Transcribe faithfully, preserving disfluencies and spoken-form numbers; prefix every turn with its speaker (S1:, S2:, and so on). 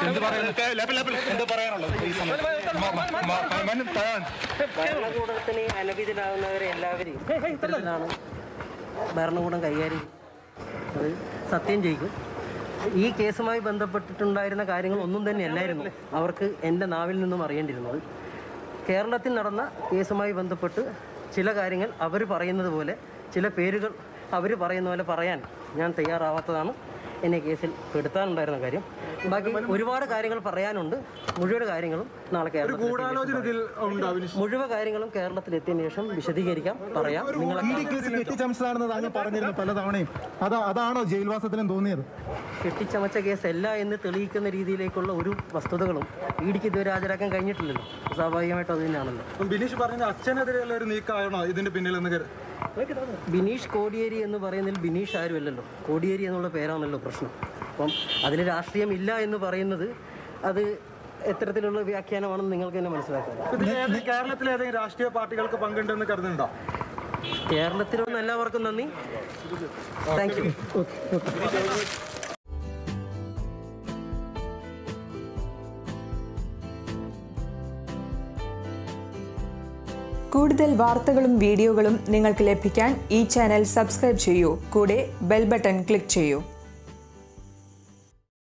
S1: ഭരണകൂടത്തിന് അനഭിതരാകുന്നവരെ എല്ലാവരെയും ഇത്തരത്തിലാണ് ഭരണകൂടം കൈകാര്യം അത് സത്യം ചെയ്യും. ഈ കേസുമായി ബന്ധപ്പെട്ടിട്ടുണ്ടായിരുന്ന കാര്യങ്ങൾ ഒന്നും തന്നെ അല്ലായിരുന്നു അവർക്ക് എൻ്റെ നാവിൽ നിന്നും അറിയേണ്ടിയിരുന്നത്. കേരളത്തിൽ നടന്ന കേസുമായി ബന്ധപ്പെട്ട് ചില കാര്യങ്ങൾ അവർ പറയുന്നത് പോലെ, ചില പേരുകൾ അവർ പറയുന്ന പോലെ പറയാൻ ഞാൻ തയ്യാറാവാത്തതാണ് എന്നെ കേസിൽ പെടുത്താനുണ്ടായിരുന്ന കാര്യം. ബാക്കി ഒരുപാട് കാര്യങ്ങൾ പറയാനുണ്ട്. മുഴുവൻ കാര്യങ്ങളും നാളെ കേരളത്തിൽ മുഴുവൻ കാര്യങ്ങളും കേരളത്തിലെത്തിയതിനു ശേഷം വിശദീകരിക്കാം, പറയാം. നിങ്ങൾ
S2: പലതവണയും അതാണോ ജയിൽവാസത്തിലും തോന്നിയത്?
S1: കെട്ടിച്ചമച്ച കേസല്ല എന്ന് തെളിയിക്കുന്ന രീതിയിലേക്കുള്ള ഒരു വസ്തുതകളും ഇഡിക്ക് ഇതുവരെ ഹാജരാക്കാൻ കഴിഞ്ഞിട്ടില്ലല്ലോ. സ്വാഭാവികമായിട്ടും അത് തന്നെയാണല്ലോ.
S2: ബിനീഷ് പറഞ്ഞ അച്ഛനെതിരെയുള്ള ഒരു നീക്കമാണോ ഇതിന്റെ പിന്നിൽ എന്ന്?
S1: ബിനീഷ് കോടിയേരി എന്ന് പറയുന്നതിൽ ബിനീഷ് ആരുമല്ലല്ലോ, കോടിയേരി എന്നുള്ള പേരാണല്ലോ പ്രശ്നം. അപ്പം അതിൽ രാഷ്ട്രീയം ഇല്ല എന്ന് പറയുന്നത് അത് എത്തരത്തിലുള്ള വ്യാഖ്യാനമാണെന്ന് നിങ്ങൾക്ക് തന്നെ മനസ്സിലാക്കാം.
S2: കേരളത്തിലെ ഏതെങ്കിലും രാഷ്ട്രീയ പാർട്ടികൾക്ക് പങ്കുണ്ടെന്ന് കരുതുന്നുണ്ടോ?
S1: കേരളത്തിലുള്ള എല്ലാവർക്കും നന്ദി. Thank you.
S3: കൂടുതൽ വാർത്തകളും വീഡിയോകളും നിങ്ങൾക്ക് ലഭിക്കാൻ ഈ ചാനൽ സബ്സ്ക്രൈബ് ചെയ്യൂ. കൂടെ ബെൽ ബട്ടൺ ക്ലിക്ക് ചെയ്യൂ.